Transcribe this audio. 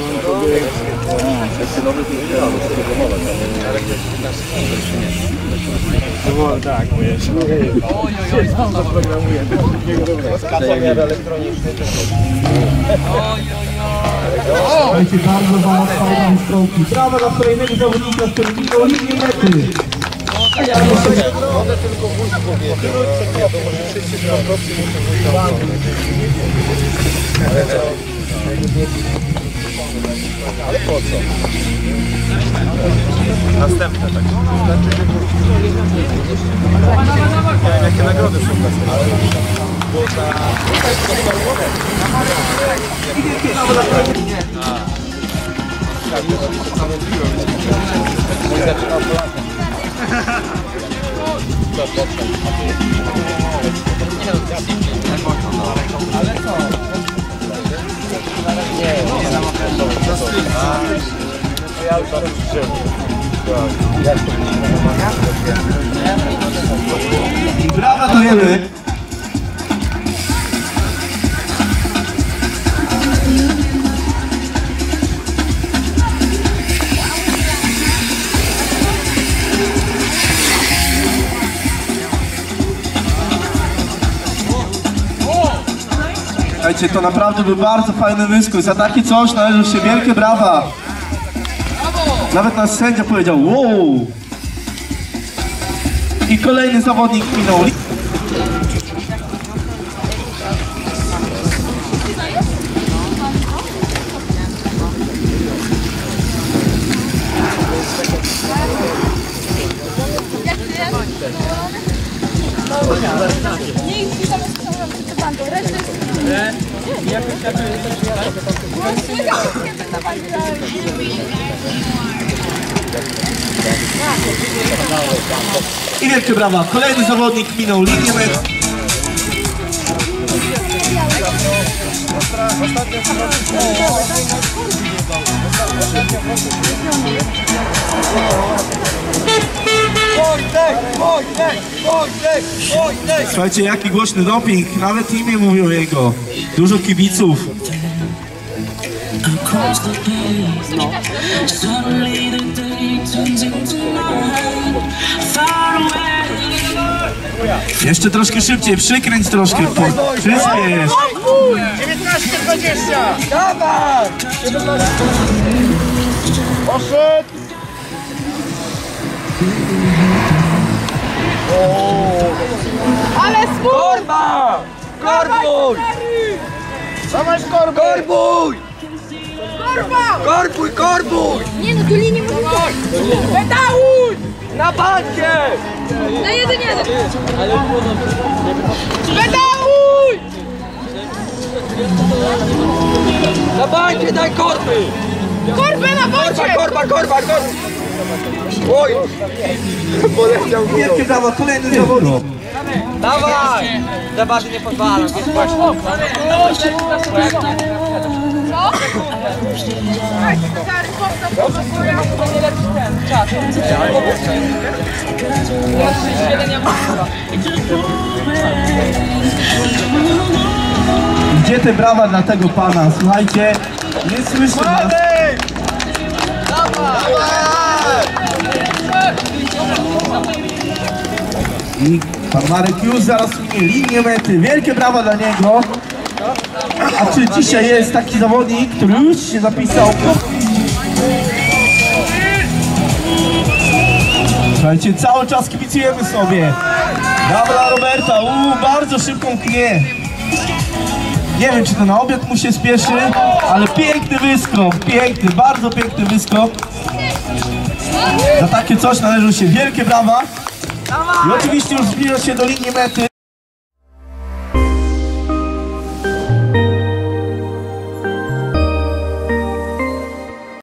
Tak, bo jeszcze sam zaprogramuję. Kasomiar elektroniczny. Słuchajcie, bardzo wam fajne stronki. Brawa dla kolejnego zawodnika, który minął linię mety. One tylko wójt powie. To może wszyscy członkowcy muszą ale po co? Następne tak. Znaczy, że jakie nagrody są bo mój zaczynał Polakiem. Ale co? Nie, ja już zaraz przyjdę. Brawa dajemy. Słuchajcie, to naprawdę był bardzo fajny wyskok. Za takie coś należą się wielkie brawa. Nawet nasz sędzia powiedział wow. I kolejny zawodnik minął. I wielkie brawa. Kolejny zawodnik minął linię mety. Słuchajcie, jaki głośny doping. Nawet imię mówią jego. Dużo kibiców. Jeszcze troszkę szybciej, przykręć troszkę. Przyspiesz. 19:20! Dawaj! Poszedł! Ale smut! Korba! Korbuj! Dawaj korbuj! Korbuj! Korba! Korbuj, korbuj! Nie no, tu linii musi być! Pedałuj! Na bankie! Na 1-1! Pedałuj! Na bankie daj korby! Korbę na bocie! Korba! Oj! Poleciał górą. Wielkie brawa, kolejny zawodnik. Dawaj! Debaty nie pozwalam, więc właśnie. Co? Stary, postaw, nie lepszy ten czas. Gdzie te brawa dla tego pana? Słuchajcie, nie słyszę nas. I pan Marek już zaraz minie linię mety. Wielkie brawa dla niego. A czy dzisiaj jest taki zawodnik, który już się zapisał? Słuchajcie, cały czas kibicujemy sobie. Brawa dla Roberta. Bardzo szybką knie. Nie wiem, czy to na obiad mu się spieszy, ale piękny wyskok, piękny, bardzo piękny wyskok. Za takie coś należą się wielkie brawa. I oczywiście już zbliża się do linii mety.